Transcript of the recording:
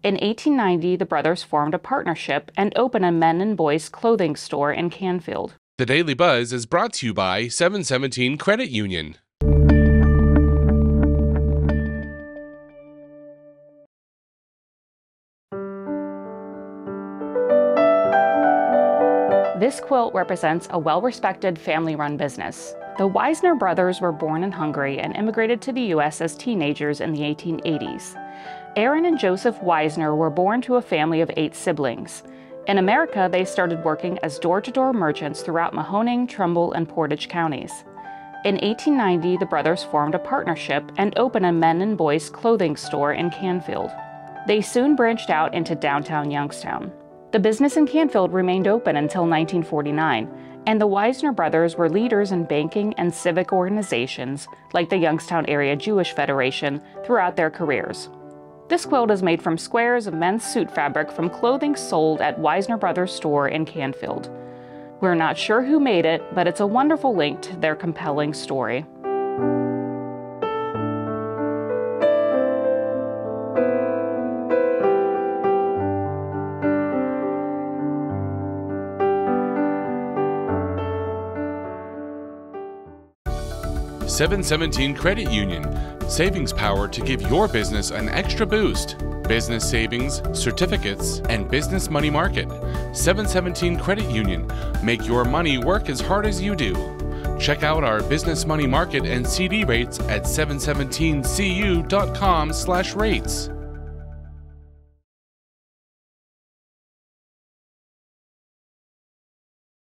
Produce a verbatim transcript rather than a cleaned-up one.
In eighteen ninety, the brothers formed a partnership and opened a men and boys clothing store in Canfield. The Daily Buzz is brought to you by seven seventeen Credit Union. This quilt represents a well-respected family-run business. The Wiesner brothers were born in Hungary and immigrated to the U S as teenagers in the eighteen eighties. Aaron and Joseph Wiesner were born to a family of eight siblings. In America, they started working as door-to-door merchants throughout Mahoning, Trumbull, and Portage counties. In eighteen ninety, the brothers formed a partnership and opened a men and boys clothing store in Canfield. They soon branched out into downtown Youngstown. The business in Canfield remained open until nineteen forty-nine, and the Wiesner brothers were leaders in banking and civic organizations like the Youngstown Area Jewish Federation throughout their careers. This quilt is made from squares of men's suit fabric from clothing sold at Wiesner Brothers store in Canfield. We're not sure who made it, but it's a wonderful link to their compelling story. seven seventeen Credit Union. Savings power to give your business an extra boost. Business savings, certificates, and business money market. seven seventeen Credit Union. Make your money work as hard as you do. Check out our business money market and C D rates at seven seventeen C U dot com slash rates.